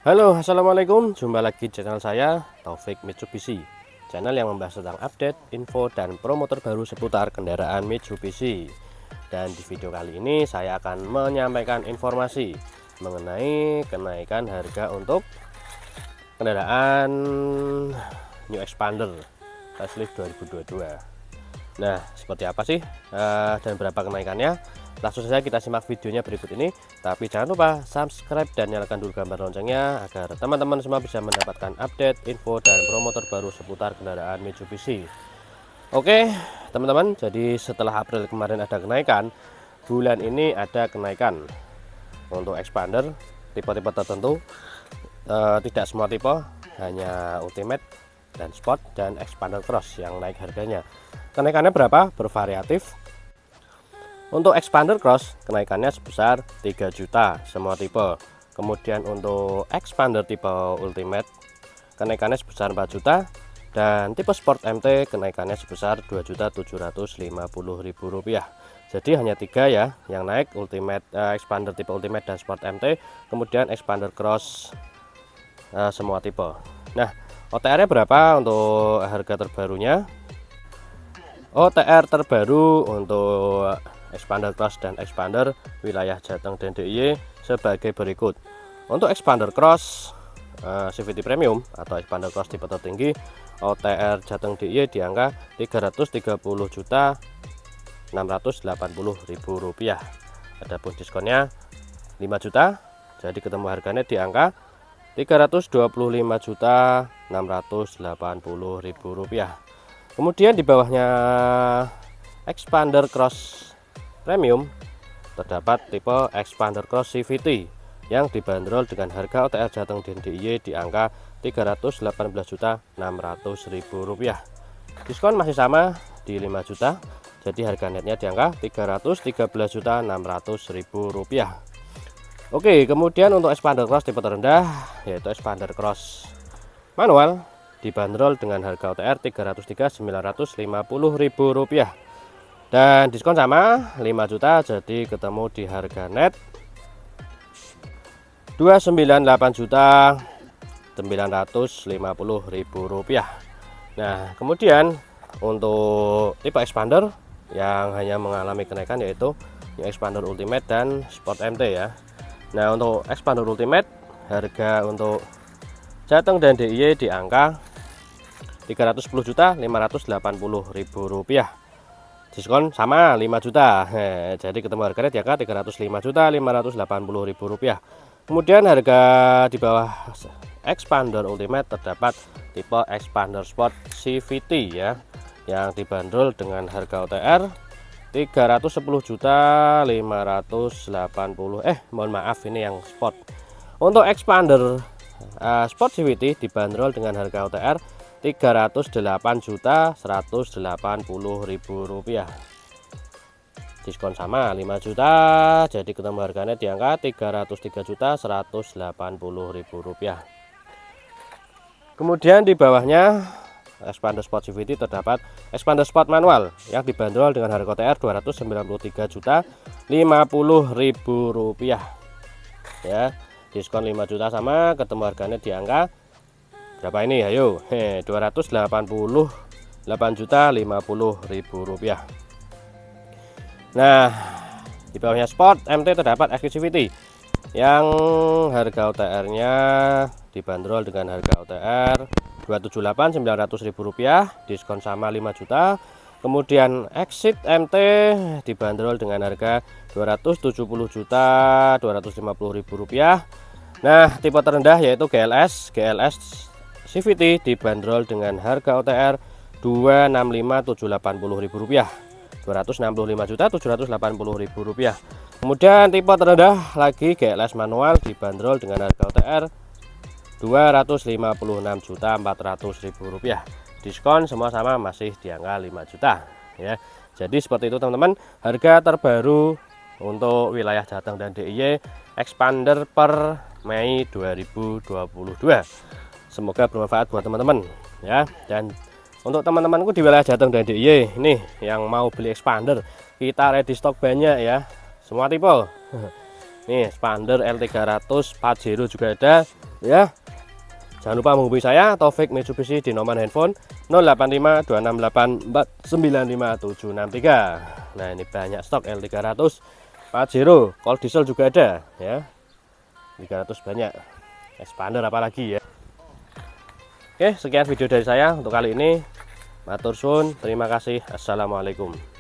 Halo, assalamualaikum. Jumpa lagi di channel saya, Taufik Mitsubishi. Channel yang membahas tentang update, info, dan promo terbaru seputar kendaraan Mitsubishi. Dan di video kali ini saya akan menyampaikan informasi mengenai kenaikan harga untuk kendaraan New Xpander facelift 2022. Nah, seperti apa sih dan berapa kenaikannya? Langsung saja kita simak videonya berikut ini. Tapi jangan lupa subscribe dan nyalakan dulu gambar loncengnya agar teman-teman semua bisa mendapatkan update, info, dan promo terbaru seputar kendaraan Mitsubishi. Oke, teman-teman, jadi setelah April kemarin ada kenaikan, bulan ini ada kenaikan untuk Xpander tipe-tipe tertentu. Tidak semua tipe, hanya Ultimate dan Sport dan Xpander Cross yang naik harganya. Kenaikannya berapa? Bervariatif. Untuk Xpander Cross kenaikannya sebesar 3 juta semua tipe. Kemudian untuk Xpander tipe Ultimate kenaikannya sebesar 4 juta, dan tipe Sport MT kenaikannya sebesar 2.750.000 rupiah. Jadi hanya 3 ya yang naik, Ultimate, Xpander tipe Ultimate dan Sport MT. Kemudian Xpander Cross semua tipe. Nah, OTR-nya berapa untuk harga terbarunya? OTR terbaru untuk Xpander Cross dan Xpander wilayah Jateng dan DIY sebagai berikut. Untuk Xpander Cross CVT Premium atau Xpander Cross tipe tertinggi, OTR Jateng DIY di angka 330.680.000 rupiah. Adapun diskonnya 5 juta, jadi ketemu harganya di angka 325.680.000 rupiah. Kemudian di bawahnya Xpander Cross Premium terdapat tipe Xpander Cross CVT yang dibanderol dengan harga OTR Jateng dan DIY di angka 318.600.000 rupiah. Diskon masih sama di 5 juta, jadi harga netnya di angka 313.600.000 rupiah. Oke, kemudian untuk Xpander Cross tipe terendah yaitu Xpander Cross manual dibanderol dengan harga OTR 303.950.000 rupiah. Dan diskon sama 5 juta, jadi ketemu di harga net 298.950.000 rupiah. Nah, kemudian untuk tipe Xpander yang hanya mengalami kenaikan yaitu Xpander Ultimate dan Sport MT ya. Nah, untuk Xpander Ultimate harga untuk Jateng dan DIY di angka 310.580.000 rupiah. Diskon sama 5 juta. Jadi ketemu harganya di angka 305.580.000 rupiah. Kemudian harga di bawah Xpander Ultimate terdapat tipe Xpander Sport CVT ya, yang dibanderol dengan harga OTR 310.580.000. Mohon maaf, ini yang Sport. Untuk Xpander Sport CVT dibanderol dengan harga OTR 308.180.000 rupiah. Diskon sama 5 juta, jadi ketemu harganya di angka 303.180.000 rupiah. Kemudian di bawahnya Xpander Sport CVT terdapat Xpander Sport manual yang dibanderol dengan harga OTR 293.050.000 rupiah ya. Diskon 5 juta sama, ketemu harganya di angka berapa ini? Ayo, 288.050.000 rupiah. Nah, di bawahnya Sport MT terdapat Exclusivity yang harga OTR-nya dibanderol dengan harga OTR 278.900.000 rupiah, diskon sama 5 juta. Kemudian Exit MT dibanderol dengan harga 270.250.000 rupiah. Nah, tipe terendah yaitu GLS CVT dibanderol dengan harga OTR 265.780.000 rupiah, 265.780.000 rupiah. Kemudian tipe terendah lagi GLS manual dibanderol dengan harga OTR 256.400.000 rupiah. Diskon semua sama, masih di angka 5 juta ya. Jadi seperti itu teman-teman, harga terbaru untuk wilayah Jateng dan DIY Xpander per Mei 2022. Semoga bermanfaat buat teman-teman ya. Dan untuk teman-temanku di wilayah Jateng dan DIY ini yang mau beli Xpander, kita ready stok banyak ya, semua tipe. Nih Expander L300 Pajero juga ada ya. Jangan lupa menghubungi saya Taufik Mitsubishi di nomor handphone 085268495763. Nah ini banyak stok L300 Pajero, kalau diesel juga ada ya. 300 banyak, Expander apalagi ya. Oke, sekian video dari saya untuk kali ini. Matur suwun, terima kasih. Assalamualaikum.